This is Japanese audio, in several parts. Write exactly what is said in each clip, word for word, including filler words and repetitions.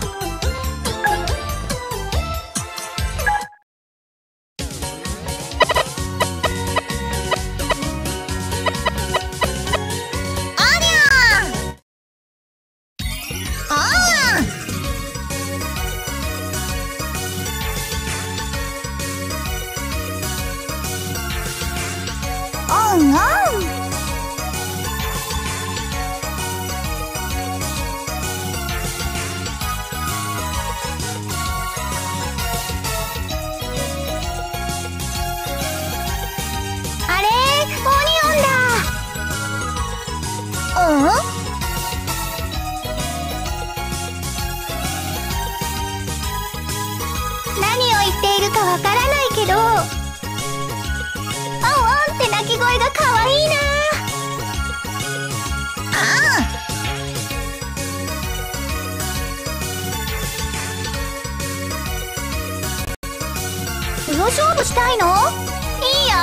勝負したいの？いいよ。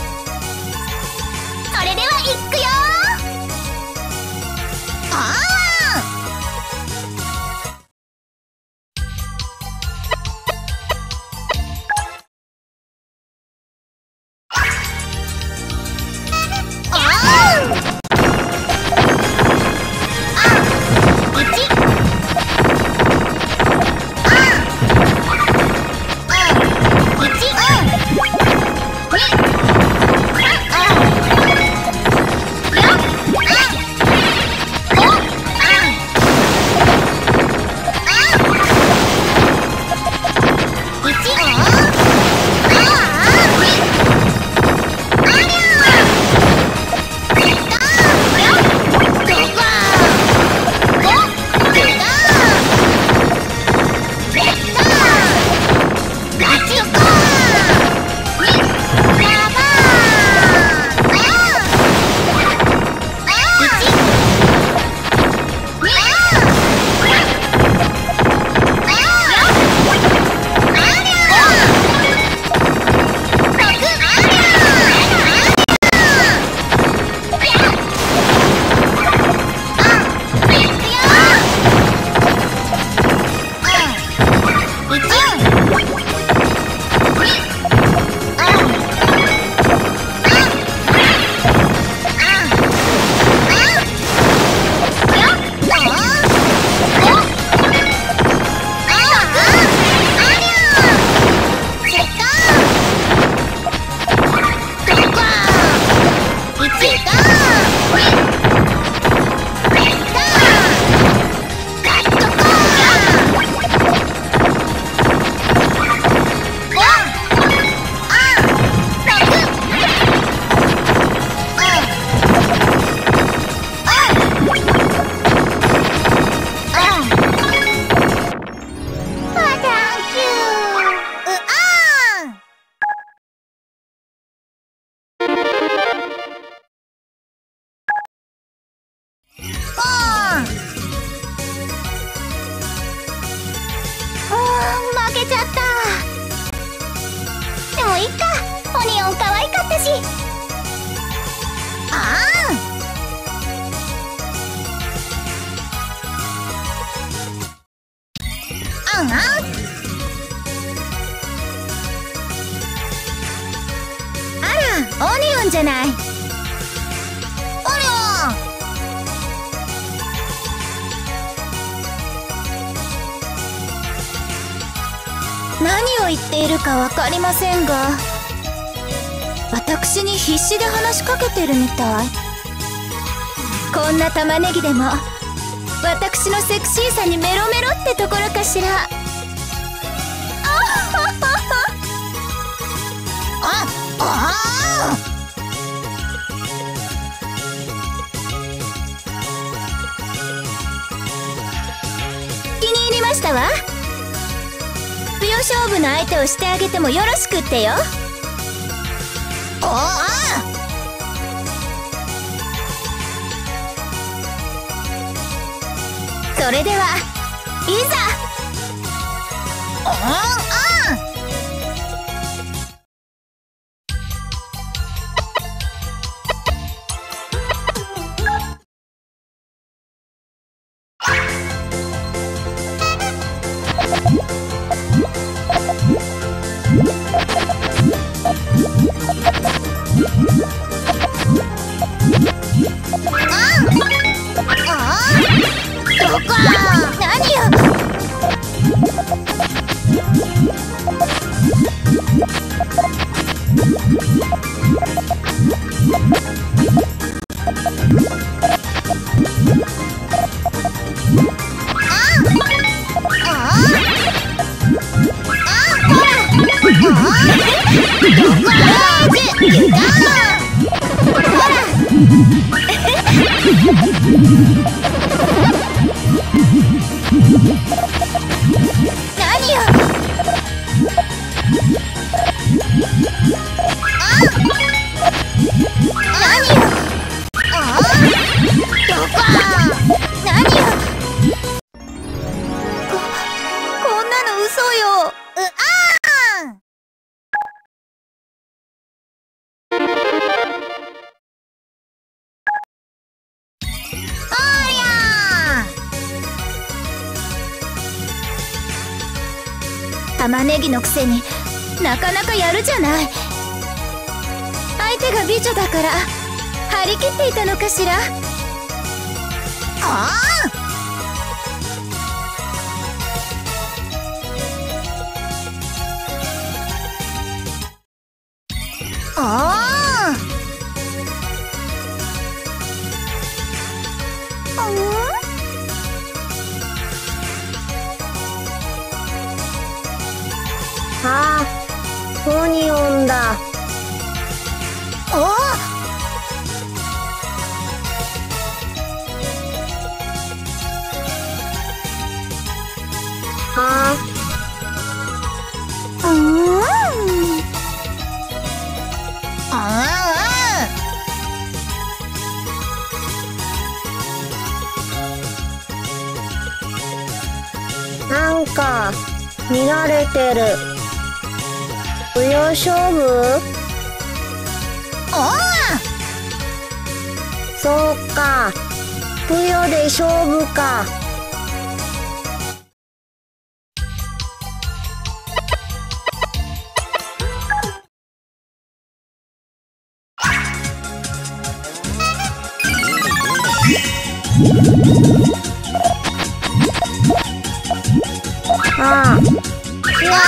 それでは行くよ。ああ。オニオンじゃない。オニオン。何を言っているかわかりませんが、私に必死で話しかけてるみたい。こんな玉ねぎでも私のセクシーさにメロメロってところかしら。あああ気に入りましたわ。不要勝負の相手をしてあげてもよろしくってよ。おあそれではいざ。おあ玉ねぎのくせになかなかやるじゃない。相手が美女だから張り切っていたのかしら。ああああ、うんああ、ポニオンだ。 おお、 ああ、うんああ、なんか見られてる。不良勝負？ おそうか、ぷよで勝負か。ああ、いや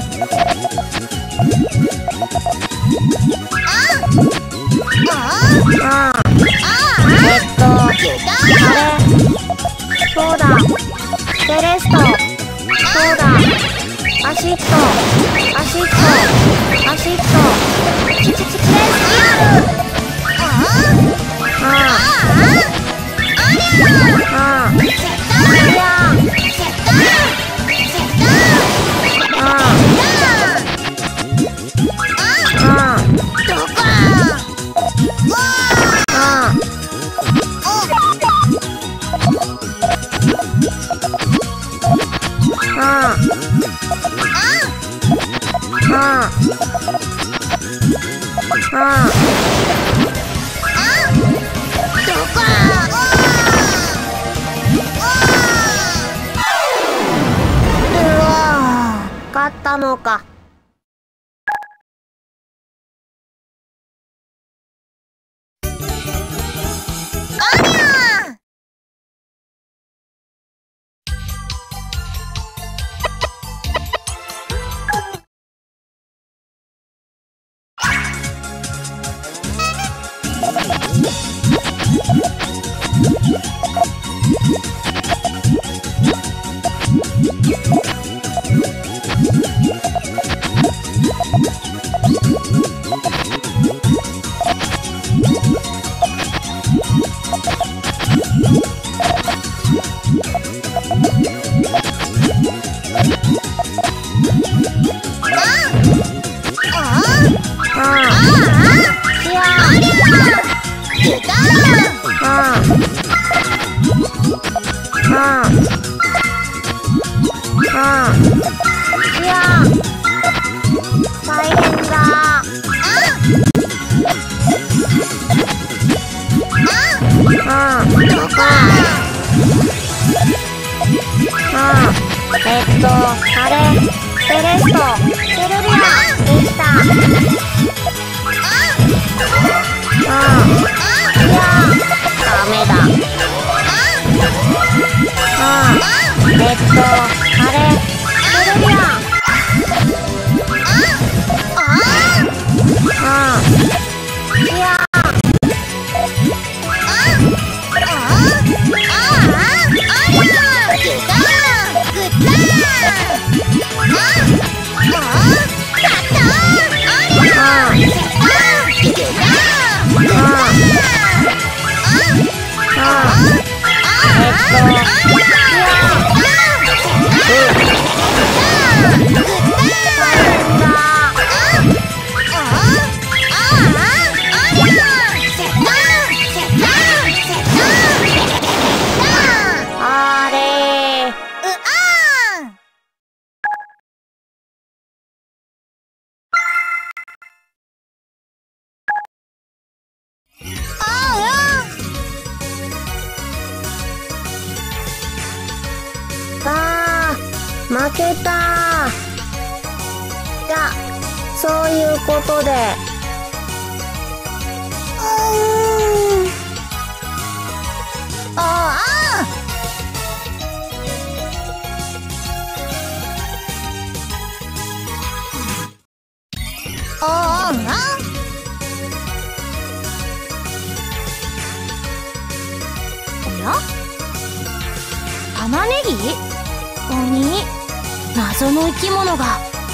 ああ、えっと、あれ、そうだ、セレスト、そうだ、アシット、アシット、アシット、レスキュー、ああ、ああ、いや、ああ、勝ったのか。えっと、あれ、セレスト、セルリアでした。ああ、いや、ダメだ。ああ、えっと、あれ、セルリア。ああ、いや。ああ、 負けた。じゃあそういうことで。 うーん。ああ。あああ。おや？玉ねぎ？鬼？謎の生き物が。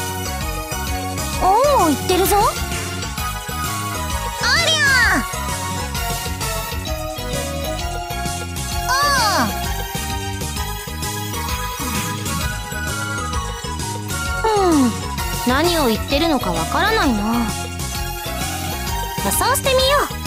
おお、言ってるぞ。ありゃああ。うん、何を言ってるのかわからないな。予想してみよう。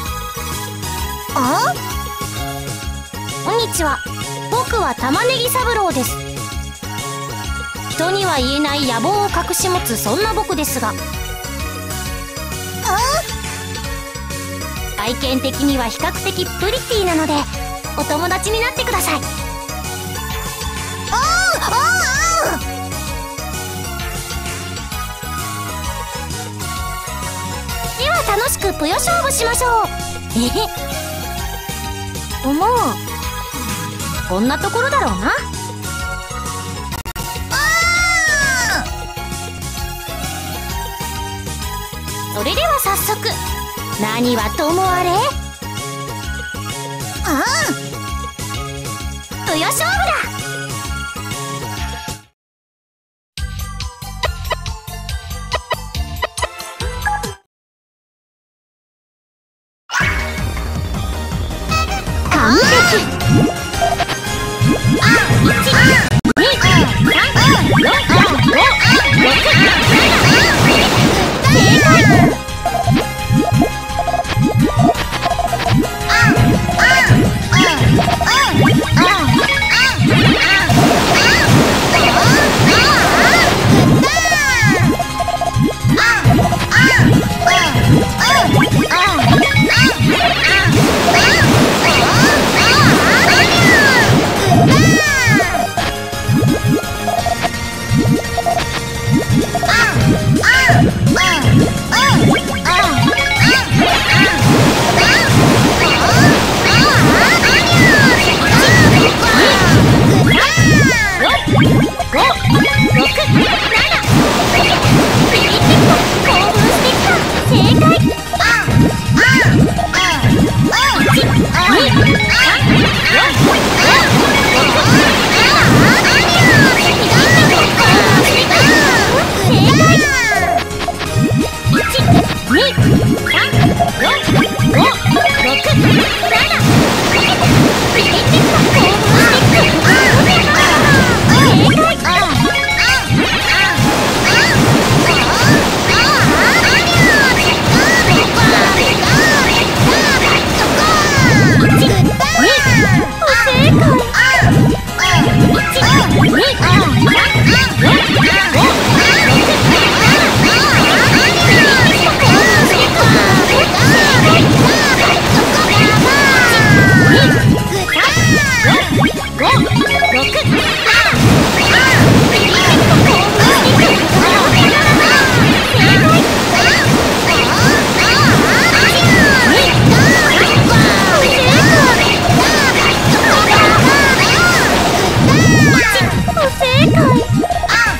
あ？こんにちは、僕は玉ねぎ三郎です。人には言えない野望を隠し持つそんな僕ですが、外見的には比較的プリティなのでお友達になってください。ああああ。では楽しくぷよ勝負しましょう。えへっ、もうこんなところだろうな。それでは早速、何はともあれ、ああ、ぷよ勝負だ。完璧。不正解。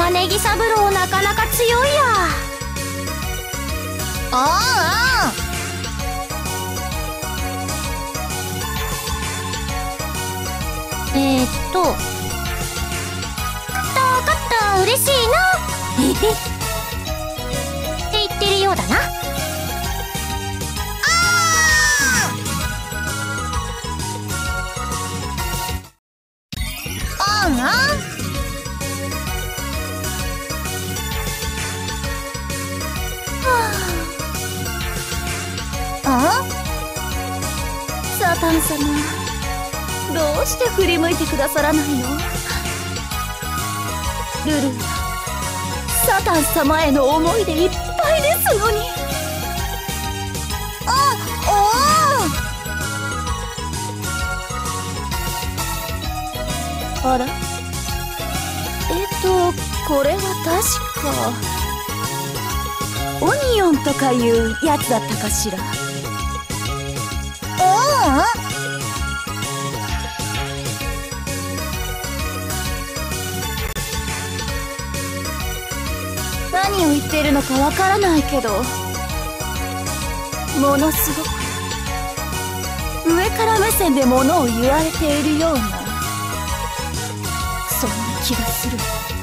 玉ねぎ三郎なかなか強いや。 ああえー、っと勝った勝った嬉しいな。えへって言ってるようだな。 あんあんあサタン様、どうして振り向いてくださらないの？ルルはサタン様への思いでいっぱいですのに。 あおあら、えっとこれは確かオニオンとかいうやつだったかしら。 おお何を言っているのかわからないけど、ものすごく上から目線でものを言われているような、そんな気がする。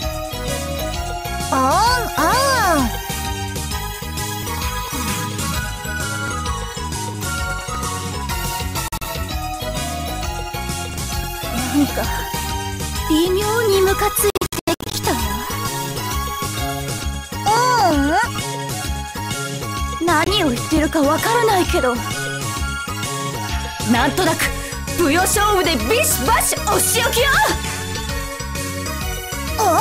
あんあんなんか微妙にムカついてきたわ。何を言ってるかわからないけど、なんとなく舞踊勝負でビシバシお仕置きよ。 おお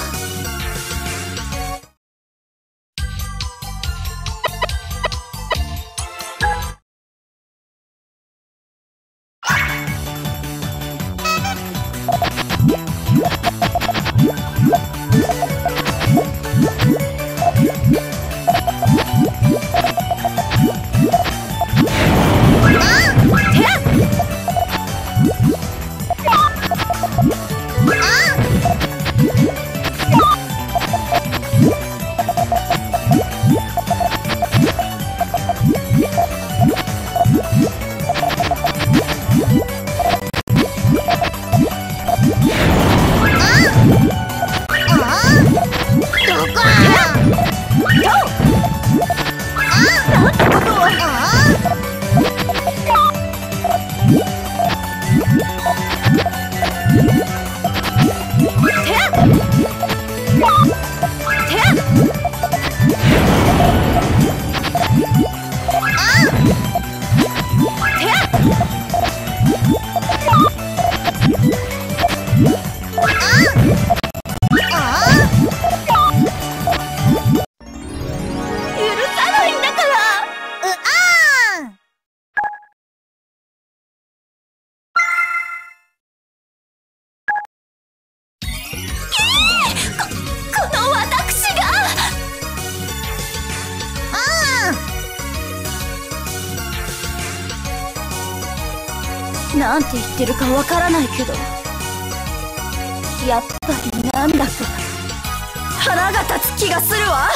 なんて言ってるかわからないけど、やっぱりなんだか腹が立つ気がするわ。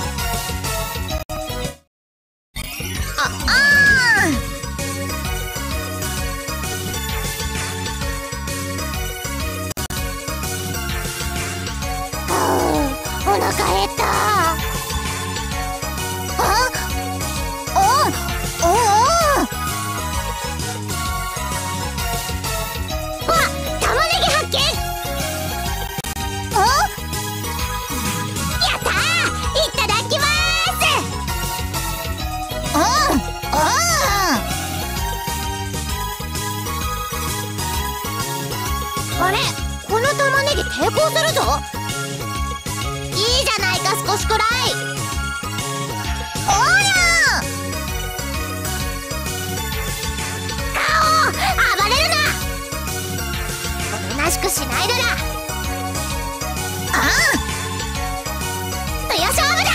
ああお腹減った。あおおおわっ玉ねぎ発見。おやったー、いただきまーす。おおあれ、この玉ねぎ抵抗するぞ。いいじゃないか、少しくらい。おりゃー、顔暴れるな。おとなしくしないでな。ああ、よ勝負だ。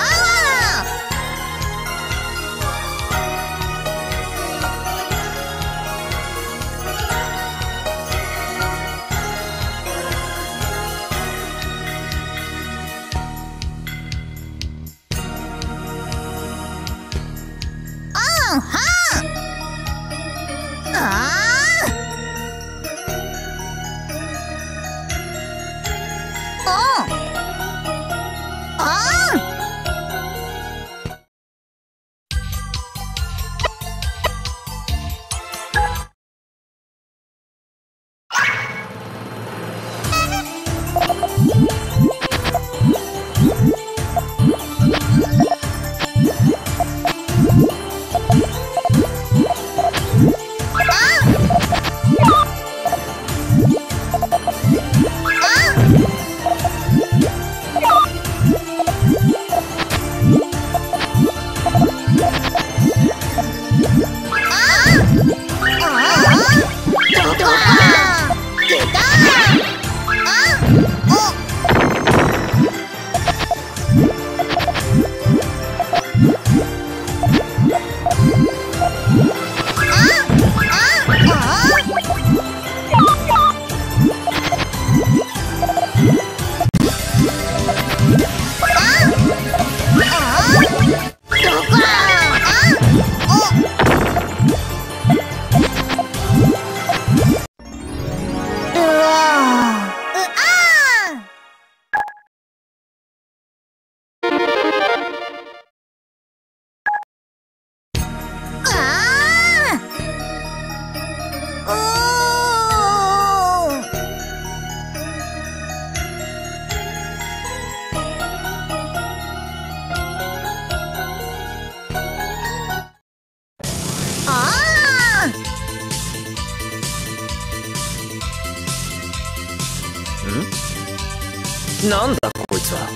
なんだこいつは。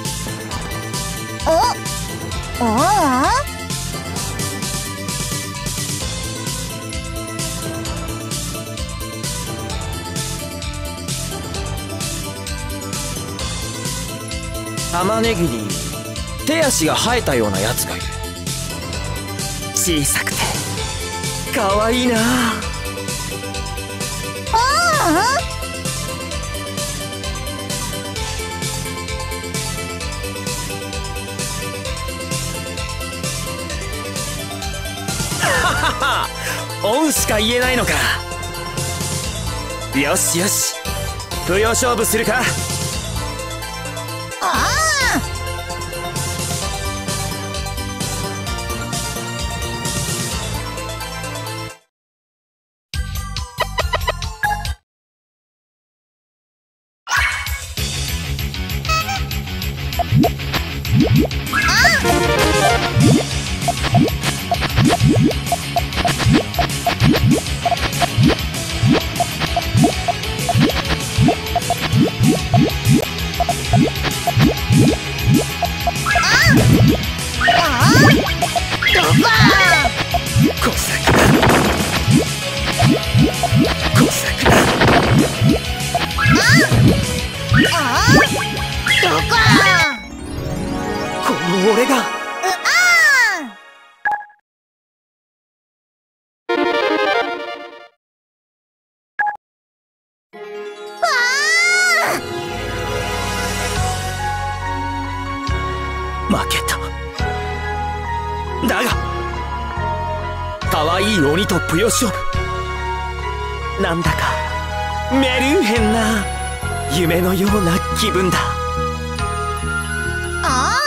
おお玉ねぎに手足が生えたようなやつがいる。小さくてかわいいな。オンしか言えないのか。よしよし、不要勝負するか。 あ俺が負けた。だが可愛い鬼とぷよ勝負、 なんだかメルーヘンな夢のような気分だ。 ああ